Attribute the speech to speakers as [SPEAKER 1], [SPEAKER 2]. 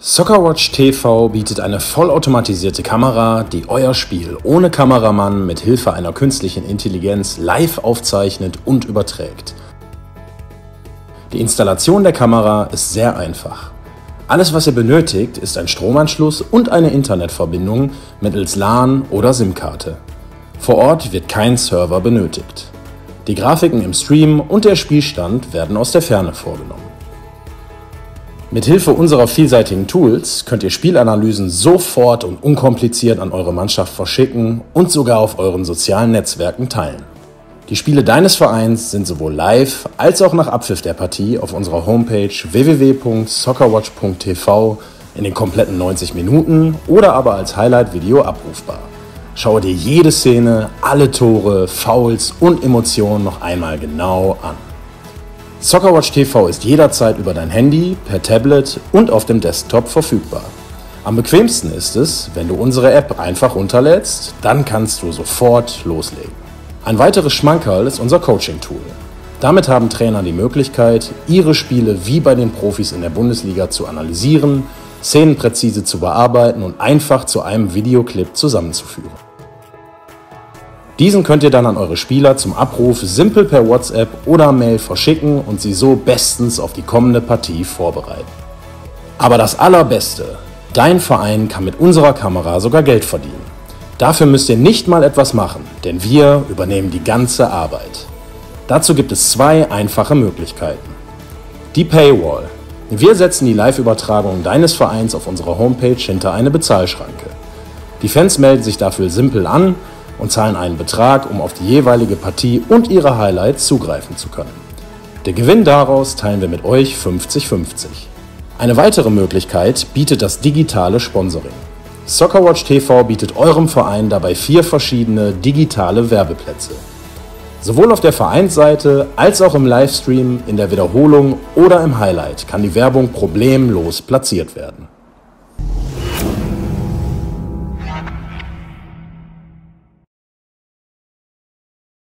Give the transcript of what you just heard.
[SPEAKER 1] Soccerwatch TV bietet eine vollautomatisierte Kamera, die euer Spiel ohne Kameramann mit Hilfe einer künstlichen Intelligenz live aufzeichnet und überträgt. Die Installation der Kamera ist sehr einfach. Alles, was ihr benötigt, ist ein Stromanschluss und eine Internetverbindung mittels LAN oder SIM-Karte. Vor Ort wird kein Server benötigt. Die Grafiken im Stream und der Spielstand werden aus der Ferne vorgenommen. Mit Hilfe unserer vielseitigen Tools könnt ihr Spielanalysen sofort und unkompliziert an eure Mannschaft verschicken und sogar auf euren sozialen Netzwerken teilen. Die Spiele deines Vereins sind sowohl live als auch nach Abpfiff der Partie auf unserer Homepage www.soccerwatch.tv in den kompletten 90 Minuten oder aber als Highlight-Video abrufbar. Schaue dir jede Szene, alle Tore, Fouls und Emotionen noch einmal genau an. Soccerwatch TV ist jederzeit über dein Handy, per Tablet und auf dem Desktop verfügbar. Am bequemsten ist es, wenn du unsere App einfach runterlädst, dann kannst du sofort loslegen. Ein weiteres Schmankerl ist unser Coaching-Tool. Damit haben Trainer die Möglichkeit, ihre Spiele wie bei den Profis in der Bundesliga zu analysieren, Szenen präzise zu bearbeiten und einfach zu einem Videoclip zusammenzuführen. Diesen könnt ihr dann an eure Spieler zum Abruf simpel per WhatsApp oder Mail verschicken und sie so bestens auf die kommende Partie vorbereiten. Aber das Allerbeste: Dein Verein kann mit unserer Kamera sogar Geld verdienen. Dafür müsst ihr nicht mal etwas machen, denn wir übernehmen die ganze Arbeit. Dazu gibt es zwei einfache Möglichkeiten. Die Paywall. Wir setzen die Live-Übertragung deines Vereins auf unserer Homepage hinter eine Bezahlschranke. Die Fans melden sich dafür simpel an und zahlen einen Betrag, um auf die jeweilige Partie und ihre Highlights zugreifen zu können. Der Gewinn daraus teilen wir mit euch 50-50. Eine weitere Möglichkeit bietet das digitale Sponsoring. Soccerwatch TV bietet eurem Verein dabei 4 verschiedene digitale Werbeplätze. Sowohl auf der Vereinsseite als auch im Livestream, in der Wiederholung oder im Highlight kann die Werbung problemlos platziert werden.